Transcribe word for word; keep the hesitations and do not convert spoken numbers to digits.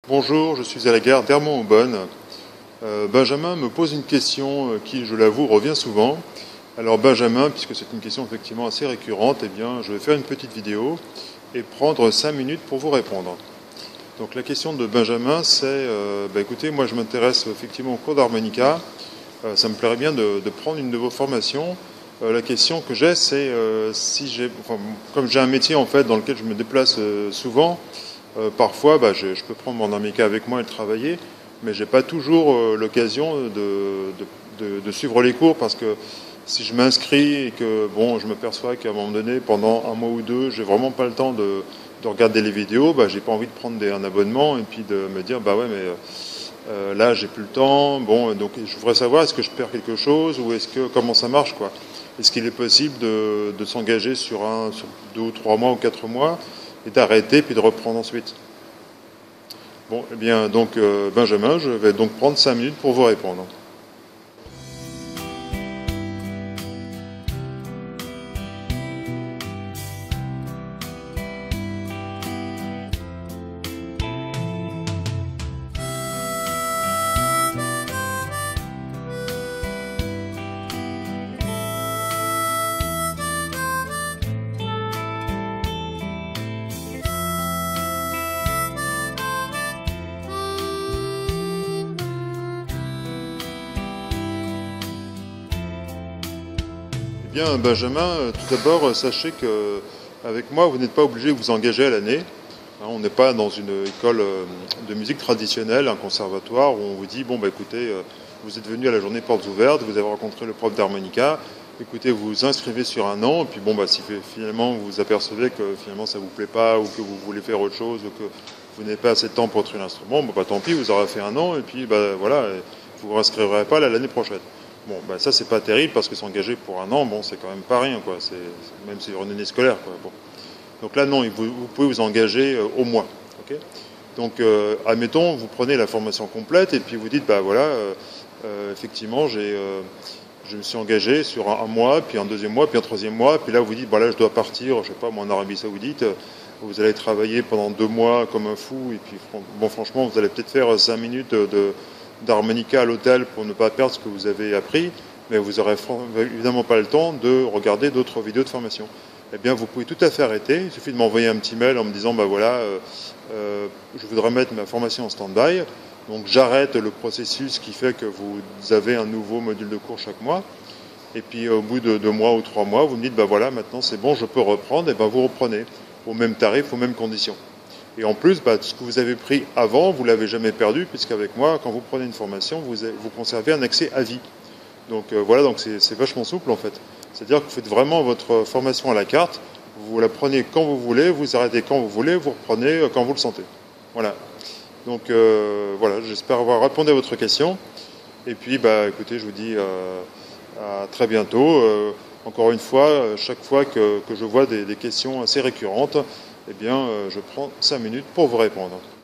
Bonjour, je suis à la gare d'Hermont-Aubonne. Euh, Benjamin me pose une question qui, je l'avoue, revient souvent. Alors Benjamin, puisque c'est une question effectivement assez récurrente, eh bien, je vais faire une petite vidéo et prendre cinq minutes pour vous répondre. Donc la question de Benjamin, c'est, euh, bah, écoutez, moi je m'intéresse effectivement au cours d'harmonica. Euh, ça me plairait bien de, de prendre une de vos formations. Euh, la question que j'ai, c'est euh, si j'ai, enfin, comme j'ai un métier en fait dans lequel je me déplace euh, souvent. Euh, parfois, bah, je, je peux prendre mon harmonica avec moi et le travailler, mais j'ai pas toujours euh, l'occasion de, de, de, de suivre les cours parce que si je m'inscris et que bon, je m'aperçois qu'à un moment donné, pendant un mois ou deux, j'ai vraiment pas le temps de, de regarder les vidéos, bah, j'ai pas envie de prendre des, un abonnement et puis de me dire bah ouais, mais euh, là j'ai plus le temps. Bon, donc je voudrais savoir est-ce que je perds quelque chose ou est-ce que comment ça marche quoi. Est-ce qu'il est possible de, de s'engager sur un, sur deux ou trois mois ou quatre mois? Et d'arrêter puis de reprendre ensuite. Bon, eh bien, donc euh, Benjamin, je vais donc prendre cinq minutes pour vous répondre. Eh bien, Benjamin, tout d'abord, sachez que avec moi, vous n'êtes pas obligé de vous engager à l'année. On n'est pas dans une école de musique traditionnelle, un conservatoire, où on vous dit, bon, bah, écoutez, vous êtes venu à la journée portes ouvertes, vous avez rencontré le prof d'harmonica, écoutez, vous vous inscrivez sur un an, et puis bon, bah, si finalement vous vous apercevez que finalement ça ne vous plaît pas, ou que vous voulez faire autre chose, ou que vous n'avez pas assez de temps pour trouver l'instrument, bon, bah, tant pis, vous aurez fait un an, et puis bah, voilà, vous ne vous inscrirez pas l'année prochaine. Bon, ben ça c'est pas terrible parce que s'engager pour un an, bon, c'est quand même pas rien, quoi. C'est même si c'est une année scolaire, quoi. Bon. Donc là, non, vous, vous pouvez vous engager euh, au mois. Okay, donc, euh, admettons, vous prenez la formation complète et puis vous dites, bah voilà, euh, euh, effectivement, j'ai, euh, je me suis engagé sur un, un mois, puis un deuxième mois, puis un troisième mois, puis là vous dites, voilà, je dois partir, je sais pas, moi en Arabie Saoudite. Vous allez travailler pendant deux mois comme un fou et puis, bon, franchement, vous allez peut-être faire cinq minutes de, de d'harmonica à l'hôtel pour ne pas perdre ce que vous avez appris, mais vous n'aurez évidemment pas le temps de regarder d'autres vidéos de formation. Eh bien, vous pouvez tout à fait arrêter. Il suffit de m'envoyer un petit mail en me disant, bah voilà, euh, euh, je voudrais mettre ma formation en stand-by. Donc, j'arrête le processus qui fait que vous avez un nouveau module de cours chaque mois. Et puis, au bout de deux mois ou trois mois, vous me dites, bah voilà, maintenant c'est bon, je peux reprendre. Et ben, vous reprenez au même tarif, aux mêmes conditions. Et en plus, bah, ce que vous avez pris avant, vous ne l'avez jamais perdu, puisqu'avec moi, quand vous prenez une formation, vous, vous conservez un accès à vie. Donc euh, voilà, donc c'est vachement souple en fait. C'est-à-dire que vous faites vraiment votre formation à la carte, vous la prenez quand vous voulez, vous arrêtez quand vous voulez, vous reprenez quand vous le sentez. Voilà. Donc euh, voilà, j'espère avoir répondu à votre question. Et puis, bah, écoutez, je vous dis euh, à très bientôt. Euh, encore une fois, chaque fois que, que je vois des, des questions assez récurrentes, eh bien, euh, je prends cinq minutes pour vous répondre.